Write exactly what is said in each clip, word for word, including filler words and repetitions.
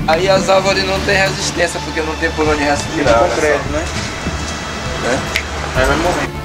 Aí as árvores não tem resistência, porque não tem por onde respirar. É concreto, né? É? Aí vai morrer.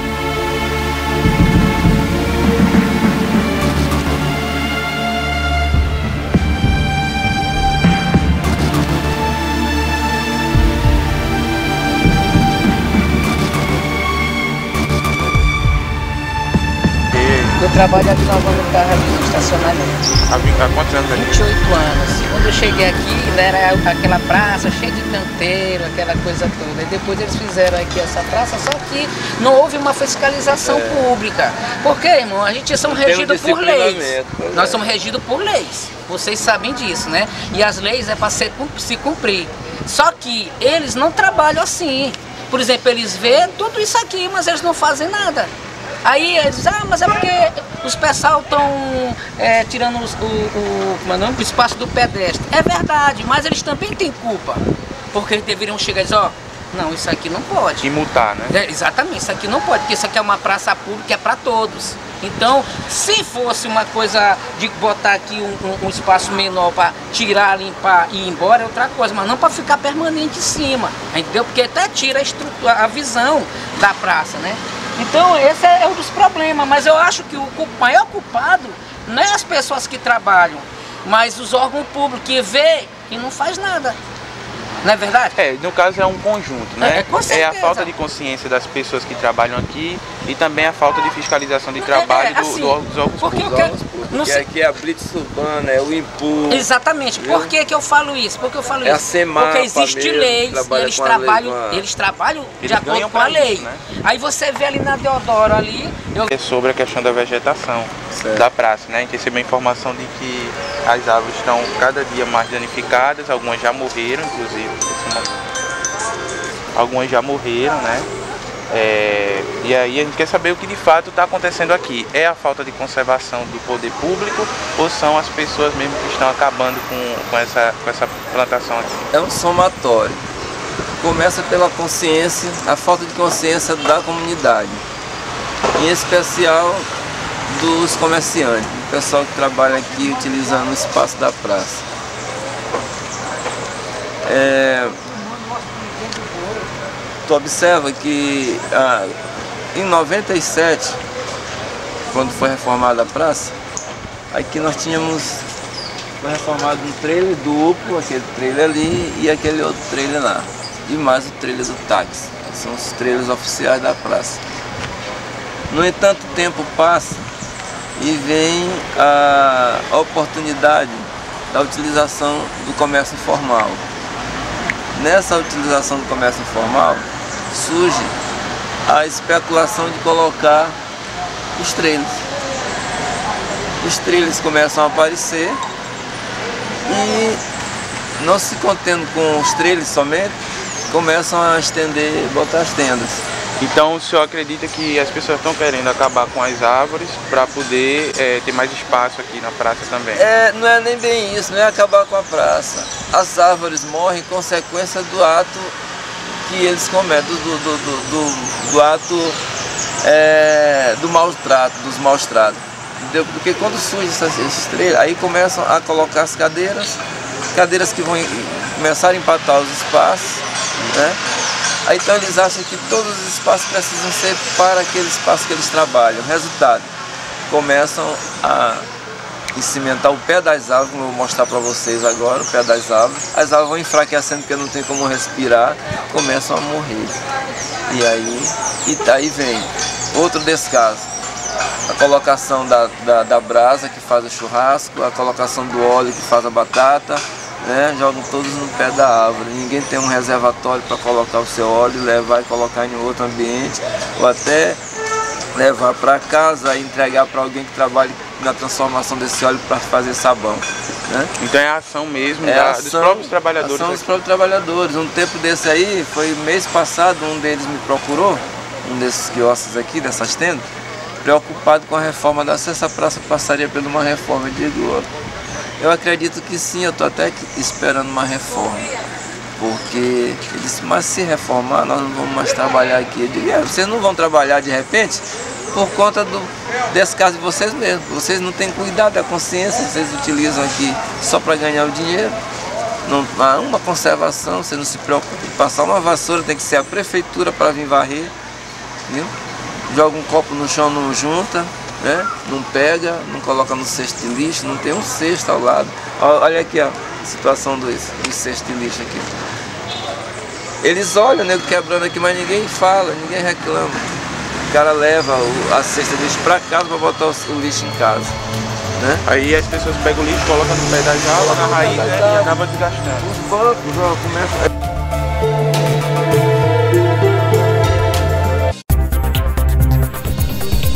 Eu trabalho aqui lavando carro ali no estacionamento. Há, há quantos anos ali? vinte e oito anos. Quando eu cheguei aqui, era aquela praça cheia de canteiro, aquela coisa toda. E depois eles fizeram aqui essa praça, só que não houve uma fiscalização é. pública. Porque, irmão, a gente somos regidos por leis. Nós somos regidos por leis. Vocês sabem disso, né? E as leis é para se cumprir. Só que eles não trabalham assim. Por exemplo, eles vêem tudo isso aqui, mas eles não fazem nada. Aí eles dizem, ah, mas é porque os pessoal estão é, tirando os, o, o, como é o nome? O espaço do pedestre. É verdade, mas eles também têm culpa. Porque eles deveriam chegar e dizer, ó, oh, não, isso aqui não pode. E multar, né? É, exatamente, isso aqui não pode, porque isso aqui é uma praça pública, é para todos. Então, se fosse uma coisa de botar aqui um, um, um espaço menor para tirar, limpar e ir embora, é outra coisa, mas não para ficar permanente em cima, entendeu? Porque até tira a, estrutura, a visão da praça, né? Então esse é um dos problemas, mas eu acho que o maior culpado não é as pessoas que trabalham, mas os órgãos públicos que vê e não faz nada. Não é verdade? É, no caso é um conjunto, né? É, com certeza. É a falta de consciência das pessoas que trabalham aqui e também a falta de fiscalização de trabalho é, é, assim, do, dos órgãos porque públicos. Porque se... aqui é a blitz urbana, é o impulso. Exatamente. Viu? Por que que eu falo isso? Porque eu falo é isso? A semana porque existe leis e eles trabalham, lei, eles trabalham de eles acordo com a lei. Isso, né? Aí você vê ali na Deodoro ali... Eu... É sobre a questão da vegetação certo. Da praça, né? A gente recebeu a informação de que as árvores estão cada dia mais danificadas, algumas já morreram, inclusive. Algumas já morreram, né? É, e aí a gente quer saber o que de fato está acontecendo aqui. É a falta de conservação do poder público ou são as pessoas mesmo que estão acabando com, com, essa, com essa plantação aqui? É um somatório. Começa pela consciência, a falta de consciência da comunidade. Em especial dos comerciantes, do pessoal que trabalha aqui utilizando o espaço da praça. É, tu observa que ah, em noventa e sete, quando foi reformada a praça, aqui nós tínhamos, foi reformado um trailer duplo, aquele trailer ali e aquele outro trailer lá, e mais o trailer do táxi, que são os trailers oficiais da praça. No entanto, o tempo passa e vem a oportunidade da utilização do comércio informal. Nessa utilização do comércio informal, surge a especulação de colocar os trailers. Os trailers começam a aparecer e, não se contendo com os trailers somente, começam a estender, botar as tendas. Então o senhor acredita que as pessoas estão querendo acabar com as árvores para poder é, ter mais espaço aqui na praça também? É, não é nem bem isso, não é acabar com a praça. As árvores morrem em consequência do ato que eles cometem, do, do, do, do, do ato é, do maltrato, dos maus tratos. Entendeu? Porque quando surgem essas estrelas, aí começam a colocar as cadeiras, cadeiras que vão começar a empatar os espaços, né? Aí então eles acham que todos os espaços precisam ser para aquele espaço que eles trabalham. Resultado, começam a cimentar o pé das árvores, como eu vou mostrar para vocês agora, o pé das árvores. As árvores vão enfraquecendo porque não tem como respirar, começam a morrer. E aí, e daí vem outro descaso. A colocação da, da, da brasa que faz o churrasco, a colocação do óleo que faz a batata, né, jogam todos no pé da árvore. Ninguém tem um reservatório para colocar o seu óleo, levar e colocar em outro ambiente, ou até levar para casa e entregar para alguém que trabalhe na transformação desse óleo para fazer sabão, né? Então é a ação mesmo é da, ação, dos próprios trabalhadores. Ação dos aqui. próprios trabalhadores. Um tempo desse aí, foi mês passado, um deles me procurou, um desses quiosques aqui, dessas tendas, preocupado com a reforma da se essa praça passaria por uma reforma. Eu digo, eu acredito que sim, eu estou até esperando uma reforma. Porque ele disse, mas se reformar, nós não vamos mais trabalhar aqui. Eu digo, é, vocês não vão trabalhar de repente por conta do, desse caso de vocês mesmos. Vocês não têm cuidado da consciência, vocês utilizam aqui só para ganhar o dinheiro. não há uma conservação, você não se preocupa em passar uma vassoura, tem que ser a prefeitura para vir varrer, viu? Joga um copo no chão, não junta, né? Não pega, não coloca no cesto de lixo, não tem um cesto ao lado. Olha aqui a situação dos, dos cestos de lixo aqui. Eles olham, nego quebrando aqui, mas ninguém fala, ninguém reclama. O cara leva o, a cesta de lixo para casa para botar o, o lixo em casa, né? Aí as pessoas pegam o lixo, colocam no pé da jaula, na raiz, né, e acaba desgastando. Os bancos, ó, começam,